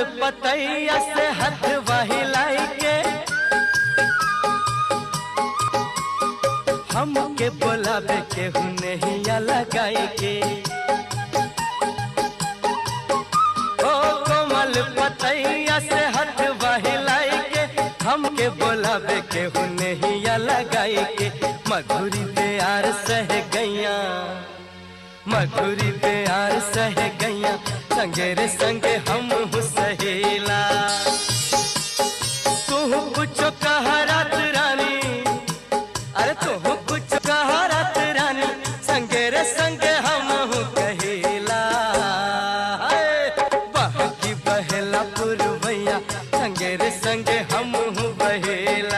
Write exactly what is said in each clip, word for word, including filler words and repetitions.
पतैया से हाथ वहिलाई के हमके बोलावे के हुनहिया लगाई के। ओ कोमल पतैया से हाथ वहिलाई के हमके बोलावे के हुनहिया लगाई के। मधुरी प्यार सह गैया मधुरी प्यार सह गैया संगे रे संगे हम सहेला। तू कुछ कहा रात रानी अरे तू कुछ कहा रात रानी संगे रे संगे हम कहेला। बहकी बहेला पुरवैया संगे रे संगे हम बहेला।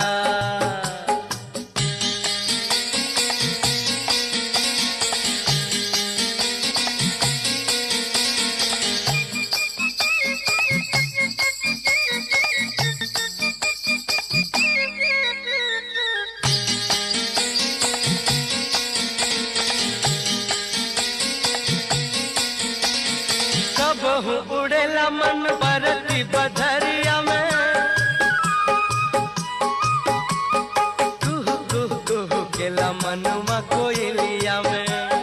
कबहू उड़ेला मन बरती बधरिया में कुहू कुहू कुहू केला मनवा कोयलिया में।